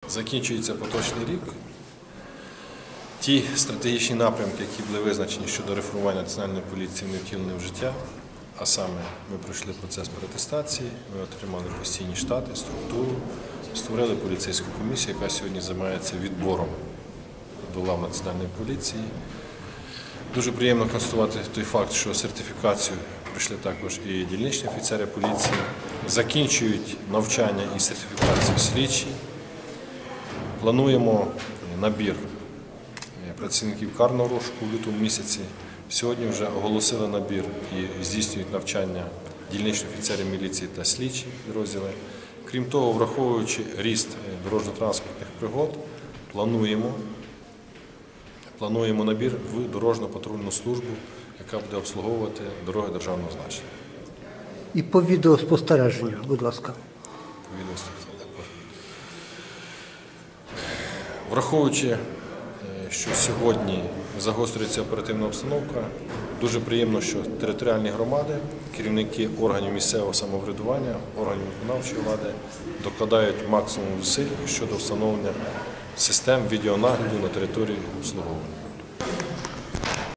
Закінчується поточний рік. Ті стратегічні напрямки, які були визначені щодо реформування Національної поліції, не втілені в життя. А саме ми пройшли процес переатестації, ми отримали постійні штати, структуру, створили поліцейську комісію, яка сьогодні займається відбором до лав Національної поліції. Дуже приємно констатувати той факт, що сертифікацію пройшли також і дільничні офіцери поліції, закінчують навчання і сертифікацію слідчі. Плануємо набір працівників карного розшуку в лютому місяці. Сьогодні вже оголосили набір і здійснюють навчання дільничні офіцери міліції та слідчі підрозділи. Крім того, враховуючи ріст дорожньо-транспортних пригод, плануємо набір в дорожньо-патрульну службу, яка буде обслуговувати дороги державного значення. І по відеоспостереженню, будь ласка. Враховуючи, що сьогодні загострюється оперативна обстановка, дуже приємно, що територіальні громади, керівники органів місцевого самоврядування, органів виконавчої влади докладають максимум зусиль щодо встановлення систем відеонагляду на території обслуговування.